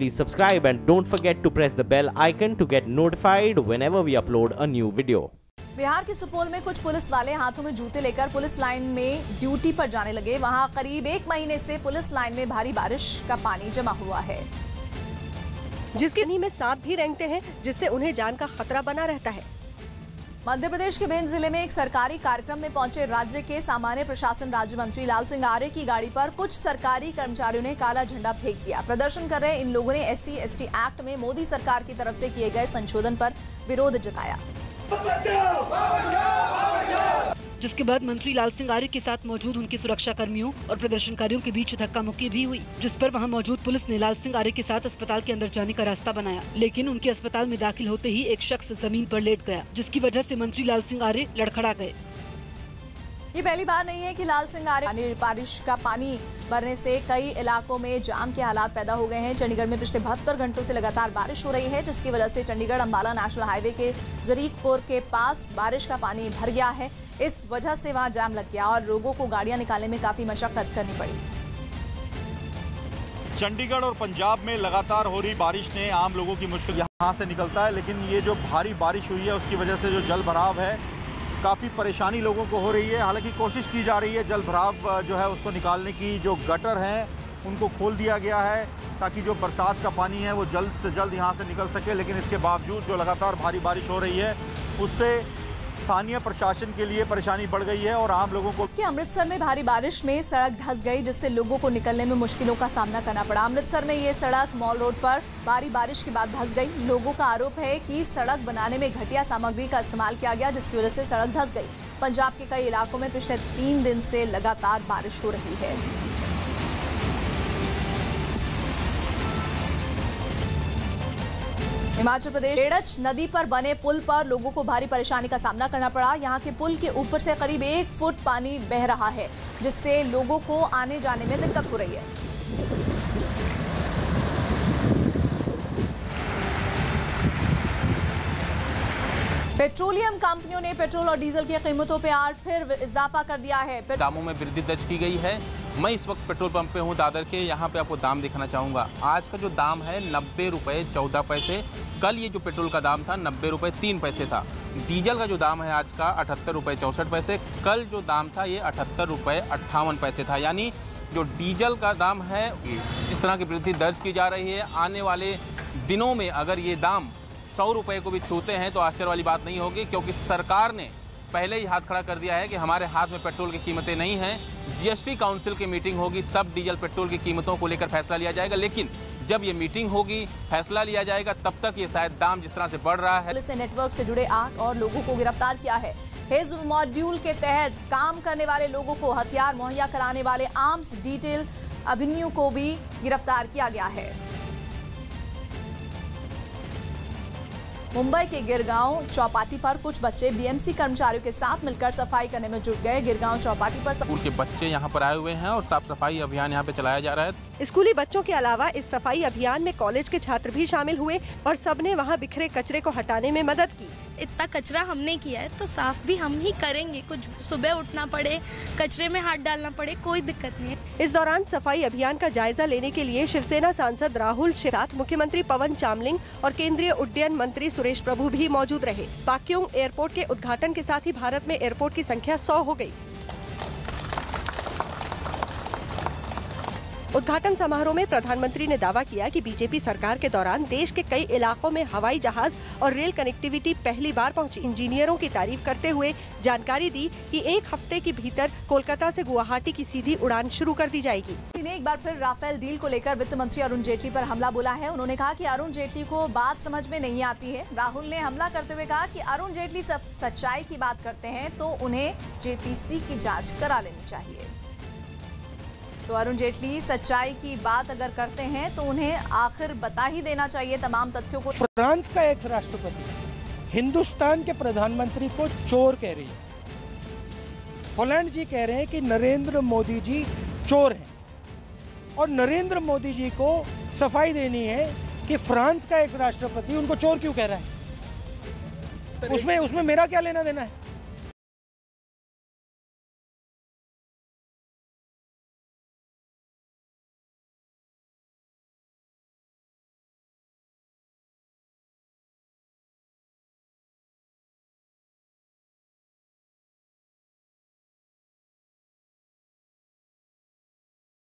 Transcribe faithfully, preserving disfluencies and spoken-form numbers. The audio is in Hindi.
please subscribe and don't forget to press the bell icon to get notified whenever we upload a new video. Bihar के सुपौल में कुछ पुलिस वाले हाथों में जूते लेकर पुलिस लाइन में ड्यूटी पर जाने लगे। वहां करीब एक महीने से पुलिस लाइन में भारी बारिश का पानी जमा हुआ है, जिसके पानी में सांप भी रेंगते हैं, जिससे उन्हें जान का खतरा बना रहता है। मध्य प्रदेश के भिंड जिले में एक सरकारी कार्यक्रम में पहुंचे राज्य के सामान्य प्रशासन राज्य मंत्री लाल सिंह आर्य की गाड़ी पर कुछ सरकारी कर्मचारियों ने काला झंडा फेंक दिया। प्रदर्शन कर रहे इन लोगों ने एससी एसटी एक्ट में मोदी सरकार की तरफ से किए गए संशोधन पर विरोध जताया, जिसके बाद मंत्री लाल सिंह आर्य के साथ मौजूद उनके सुरक्षा कर्मियों और प्रदर्शनकारियों के बीच धक्का मुक्की भी हुई, जिस पर वहां मौजूद पुलिस ने लाल सिंह आर्य के साथ अस्पताल के अंदर जाने का रास्ता बनाया, लेकिन उनके अस्पताल में दाखिल होते ही एक शख्स जमीन पर लेट गया, जिसकी वजह से मंत्री लाल सिंह आर्य लड़खड़ा गए। ये पहली बार नहीं है कि लाल सिंह आर्य बारिश का पानी भरने से कई इलाकों में जाम के हालात पैदा हो गए हैं। चंडीगढ़ में पिछले बहत्तर घंटों से लगातार बारिश हो रही है, जिसकी वजह से चंडीगढ़ अंबाला नेशनल हाईवे के जरीकपुर के पास बारिश का पानी भर गया है। इस वजह से वहां जाम लग गया और लोगों को गाड़ियां निकालने में काफी मशक्कत करनी पड़ी। चंडीगढ़ और पंजाब में लगातार हो रही बारिश ने आम लोगों की मुश्किल यहाँ से निकलता है, लेकिन ये जो भारी बारिश हुई है उसकी वजह से जो जल भराव है काफ़ी परेशानी लोगों को हो रही है। हालांकि कोशिश की जा रही है जल भराव जो है उसको निकालने की, जो गटर हैं उनको खोल दिया गया है ताकि जो बरसात का पानी है वो जल्द से जल्द यहाँ से निकल सके, लेकिन इसके बावजूद जो लगातार भारी बारिश हो रही है उससे स्थानीय प्रशासन के लिए परेशानी बढ़ गई है और आम लोगों को। कि अमृतसर में भारी बारिश में सड़क धंस गई, जिससे लोगों को निकलने में मुश्किलों का सामना करना पड़ा। अमृतसर में ये सड़क मॉल रोड पर भारी बारिश के बाद धंस गई। लोगों का आरोप है कि सड़क बनाने में घटिया सामग्री का इस्तेमाल किया गया, जिसकी वजह से सड़क धंस गई। पंजाब के कई इलाकों में पिछले तीन दिन से लगातार बारिश हो रही है। हिमाचल प्रदेश बेड़च नदी पर बने पुल पर लोगों को भारी परेशानी का सामना करना पड़ा। यहाँ के पुल के ऊपर से करीब एक फुट पानी बह रहा है, जिससे लोगों को आने जाने में दिक्कत हो रही है। पेट्रोलियम कंपनियों ने पेट्रोल और डीजल की कीमतों पर आज फिर इजाफा कर दिया है। दामों में वृद्धि दर्ज की गई है। मैं इस वक्त पेट्रोल पंप पे हूँ दादर के, यहाँ पे आपको दाम दिखाना चाहूँगा। आज का जो दाम है नब्बे रुपये चौदह पैसे। कल ये जो पेट्रोल का दाम था नब्बे रुपये तीन पैसे था। डीजल का जो दाम है आज का अठहत्तर रुपये चौंसठ पैसे। कल जो दाम था ये अठहत्तर रुपये अट्ठावन पैसे था। यानी जो डीजल का दाम है इस तरह की वृद्धि दर्ज की जा रही है। आने वाले दिनों में अगर ये दाम सौ रुपये को भी छूते हैं तो आश्चर्य वाली बात नहीं होगी, क्योंकि सरकार ने पहले ही हाथ खड़ा कर दिया है कि हमारे हाथ में पेट्रोल की कीमतें नहीं हैं। जीएसटी काउंसिल की मीटिंग होगी तब डीजल पेट्रोल की कीमतों को लेकर फैसला लिया जाएगा, लेकिन जब ये मीटिंग होगी फैसला लिया जाएगा तब तक ये शायद दाम जिस तरह से बढ़ रहा है। पुलिस ने नेटवर्क से जुड़े आठ और लोगों को गिरफ्तार किया है। हिज्ब मॉड्यूल के तहत काम करने वाले लोगों को हथियार मुहैया कराने वाले आर्म्स डिटेल अभिनयों को भी गिरफ्तार किया गया है। मुंबई के गिरगांव चौपाटी पर कुछ बच्चे बीएमसी कर्मचारियों के साथ मिलकर सफाई करने में जुट गए। गिरगांव चौपाटी पर स्कूल के बच्चे यहाँ पर आए हुए हैं और साफ सफाई अभियान यहाँ पे चलाया जा रहा है। स्कूली बच्चों के अलावा इस सफाई अभियान में कॉलेज के छात्र भी शामिल हुए और सबने वहाँ बिखरे कचरे को हटाने में मदद की। इतना कचरा हमने किया है तो साफ भी हम ही करेंगे। कुछ सुबह उठना पड़े, कचरे में हाथ डालना पड़े, कोई दिक्कत नहीं है। इस दौरान सफाई अभियान का जायजा लेने के लिए शिवसेना सांसद राहुल के साथ मुख्यमंत्री पवन चामलिंग और केंद्रीय उड्डयन मंत्री सुरेश प्रभु भी मौजूद रहे। पाक्योंग एयरपोर्ट के उद्घाटन के साथ ही भारत में एयरपोर्ट की संख्या सौ हो गई। उद्घाटन समारोह में प्रधानमंत्री ने दावा किया कि बीजेपी सरकार के दौरान देश के कई इलाकों में हवाई जहाज और रेल कनेक्टिविटी पहली बार पहुंची। इंजीनियरों की तारीफ करते हुए जानकारी दी कि एक हफ्ते के भीतर कोलकाता से गुवाहाटी की सीधी उड़ान शुरू कर दी जाएगी। ने एक बार फिर राफेल डील को लेकर वित्त मंत्री अरुण जेटली पर हमला बोला है। उन्होंने कहा कि अरुण जेटली को बात समझ में नहीं आती है। राहुल ने हमला करते हुए कहा कि अरुण जेटली सच्चाई की बात करते हैं तो उन्हें जेपीसी की जाँच करा लेनी चाहिए। तो अरुण जेटली सच्चाई की बात अगर करते हैं तो उन्हें आखिर बता ही देना चाहिए तमाम तथ्यों को। फ्रांस का एक्स राष्ट्रपति हिंदुस्तान के प्रधानमंत्री को चोर कह रही है। हॉलैंड जी कह रहे हैं कि नरेंद्र मोदी जी चोर हैं और नरेंद्र मोदी जी को सफाई देनी है कि फ्रांस का एक्स राष्ट्रपति उनको चोर क्यों कह रहा है। उसमें उसमें मेरा क्या लेना देना है।